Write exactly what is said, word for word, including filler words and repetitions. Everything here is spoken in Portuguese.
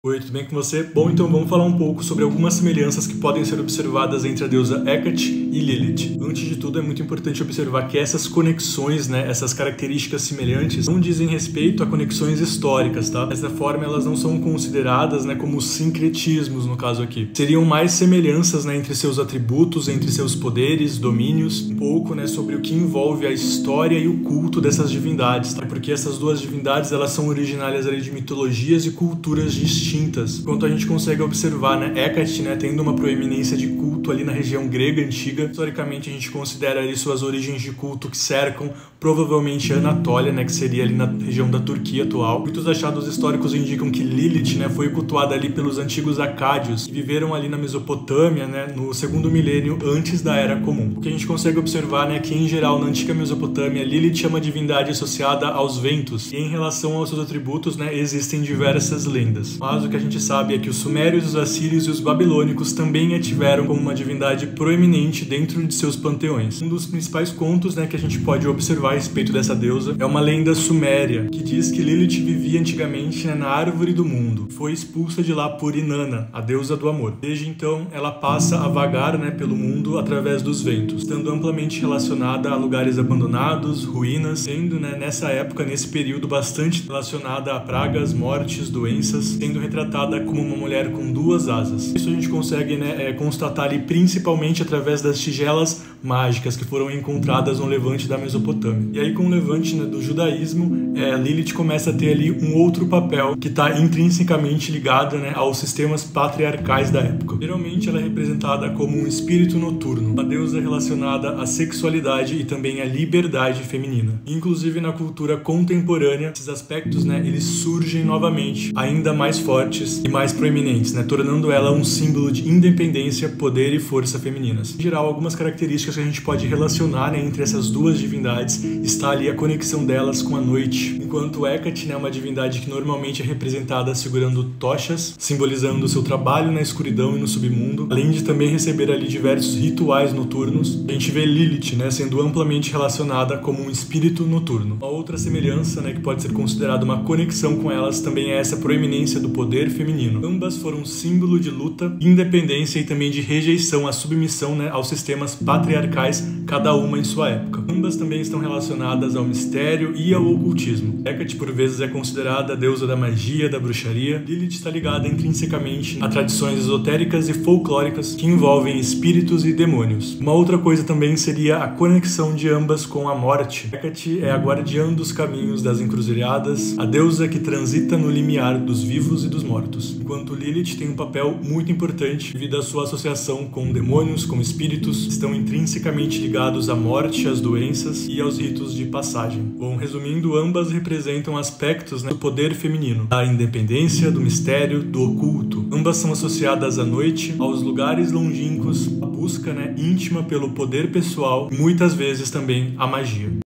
Oi, tudo bem com você? Bom, então vamos falar um pouco sobre algumas semelhanças que podem ser observadas entre a deusa Hecate e Lilith. Antes de tudo, é muito importante observar que essas conexões, né, essas características semelhantes, não dizem respeito a conexões históricas, tá? Dessa forma, elas não são consideradas, né, como sincretismos, no caso aqui. Seriam mais semelhanças, né, entre seus atributos, entre seus poderes, domínios, um pouco, né, sobre o que envolve a história e o culto dessas divindades, tá? Porque essas duas divindades, elas são originárias ali de mitologias e culturas distintas. Enquanto a gente consegue observar, né, Hecate, né, tendo uma proeminência de culto ali na região grega antiga. Historicamente, a gente considera ali suas origens de culto que cercam provavelmente a Anatólia, né, que seria ali na região da Turquia atual. Muitos achados históricos indicam que Lilith, né, foi cultuada ali pelos antigos acádios, que viveram ali na Mesopotâmia, né, no segundo milênio antes da Era Comum. O que a gente consegue observar, né, que em geral na antiga Mesopotâmia, Lilith é uma divindade associada aos ventos, e em relação aos seus atributos, né, existem diversas lendas. Mas o que a gente sabe é que os sumérios, os assírios e os babilônicos também a tiveram como uma divindade proeminente dentro de seus panteões. Um dos principais contos, né, que a gente pode observar a respeito dessa deusa é uma lenda suméria, que diz que Lilith vivia antigamente, né, na árvore do mundo. Foi expulsa de lá por Inanna, a deusa do amor. Desde então, ela passa a vagar, né, pelo mundo através dos ventos, estando amplamente relacionada a lugares abandonados, ruínas, sendo, né, nessa época, nesse período, bastante relacionada a pragas, mortes, doenças, sendo retratada como uma mulher com duas asas. Isso a gente consegue, né, é, constatar ali principalmente através das tigelas mágicas que foram encontradas no levante da Mesopotâmia. E aí com o levante, né, do judaísmo, é, Lilith começa a ter ali um outro papel que está intrinsecamente ligado, né, aos sistemas patriarcais da época. Geralmente ela é representada como um espírito noturno, uma deusa relacionada à sexualidade e também à liberdade feminina. Inclusive na cultura contemporânea, esses aspectos, né, eles surgem novamente, ainda mais fortes e mais proeminentes, né, tornando ela um símbolo de independência, poder e força femininas. Em geral, algumas características que a gente pode relacionar, né, entre essas duas divindades está ali a conexão delas com a noite. Enquanto Hecate, né, é uma divindade que normalmente é representada segurando tochas, simbolizando o seu trabalho na escuridão e no submundo, além de também receber ali diversos rituais noturnos. A gente vê Lilith, né, sendo amplamente relacionada como um espírito noturno. Uma outra semelhança, né, que pode ser considerada uma conexão com elas também é essa proeminência do poder feminino. Ambas foram símbolo de luta, independência e também de rejeição à submissão, né, aos sistemas patriarcais, cada uma em sua época. Ambas também estão relacionadas ao mistério e ao ocultismo. Hecate, por vezes, é considerada a deusa da magia, da bruxaria. Lilith está ligada intrinsecamente a tradições esotéricas e folclóricas que envolvem espíritos e demônios. Uma outra coisa também seria a conexão de ambas com a morte. Hecate é a guardiã dos caminhos das encruzilhadas, a deusa que transita no limiar dos vivos e dos mortos, enquanto Lilith tem um papel muito importante devido à sua associação com demônios, com espíritos, que estão intrinsecamente ligados à morte, às doenças e aos ritos de passagem. Bom, resumindo, ambas representam aspectos, né, do poder feminino, da independência, do mistério, do oculto. Ambas são associadas à noite, aos lugares longínquos, à busca, né, íntima pelo poder pessoal e muitas vezes também à magia.